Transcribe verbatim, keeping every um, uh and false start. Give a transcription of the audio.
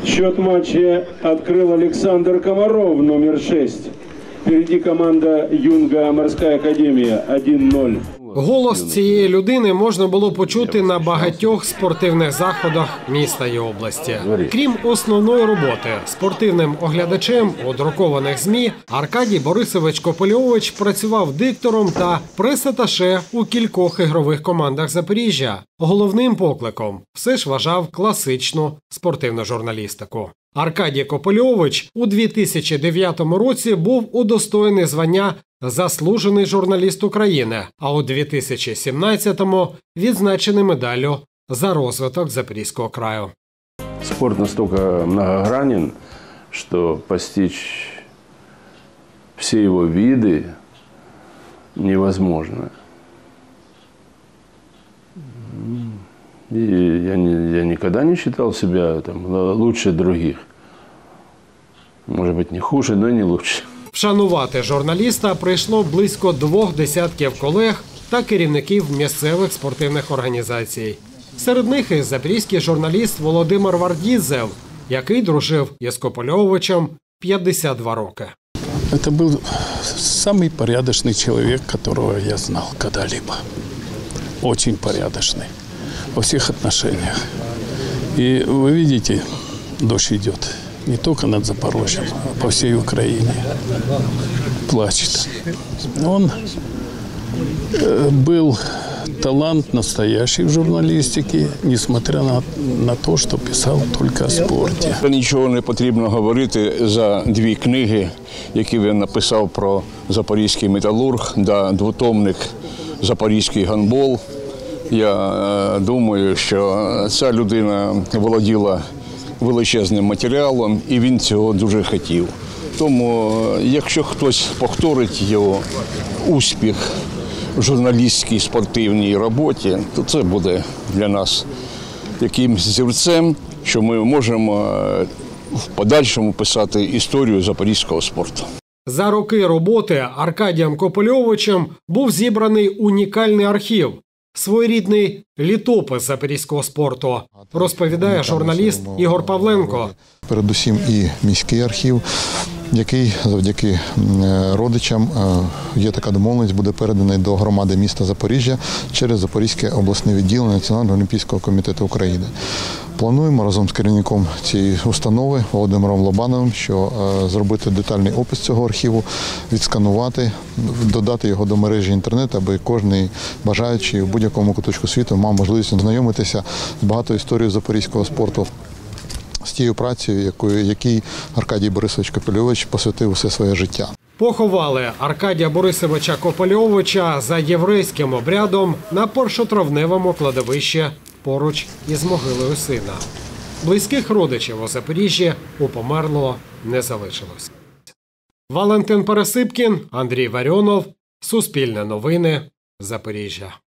Счет матча открыл Александр Комаров, номер шесть. Впереди команда «Юнга Морская академия» один ноль. Голос цієї людини можна було почути на багатьох спортивних заходах міста і області. Крім основної роботи, спортивним оглядачем у друкованих ЗМІ Аркадій Борисович Копильович працював диктором та прес-аташе у кількох ігрових командах Запоріжжя. Головним покликом все ж вважав класичну спортивну журналістику. Аркадій Копильович у дві тисячі дев'ятому році був удостоєний звання «Заслужений журналіст України», а у дві тисячі сімнадцятому відзначений медаллю за розвиток Запорізького краю. Спорт настолько многогранен, что постичь все его виды невозможно. И я, не, я никогда не считал себя там, лучше других. Может быть, не хуже, но и не лучше. Вшанувати журналіста прийшло близько двох десятків колег та керівників місцевих спортивних організацій. Серед них і запорізький журналіст Володимир Вардідзев, який дружив із Копильовичем п'ятдесят два роки. Це був самий порядочний чоловік, якого я знав коли-либо. Очень порядочный во всех отношениях. И вы видите, дождь идет не только над Запорожьем, а по всей Украине. Плачет. Он был талант настоящий в журналистике, несмотря на, на то, що писав тільки о спорті. Нічого не потрібно говорити за дві книги, які він написав про запорізький металург, да, двотомник «Запорізький гандбол». Я думаю, що ця людина володіла величезним матеріалом, і він цього дуже хотів. Тому, якщо хтось повторить його успіх в журналістській спортивній роботі, то це буде для нас якимось зірцем, що ми можемо в подальшому писати історію запорізького спорту. За роки роботи Аркадієм Копильовичем був зібраний унікальний архів, своєрідний літопис запорізького спорту, розповідає журналіст Ігор Павленко. Передусім і міський архів, який завдяки родичам, є така домовленість, буде переданий до громади міста Запоріжжя через Запорізьке обласне відділення Національного олімпійського комітету України. Плануємо разом з керівником цієї установи Володимиром Лобановим, що зробити детальний опис цього архіву, відсканувати, додати його до мережі інтернет, аби кожен бажаючий у будь-якому куточку світу мав можливість ознайомитися з багатою історією запорізького спорту, з тією працею, якою, якій Аркадій Борисович Копильович посвятив усе своє життя. Поховали Аркадія Борисовича Копильовича за єврейським обрядом на першотравневому кладовищі поруч із могилою сина. Близьких родичів у Запоріжжі у померлого не залишилось. Валентин Пересипкін, Андрій Варіонов, Суспільне новини, Запоріжжя.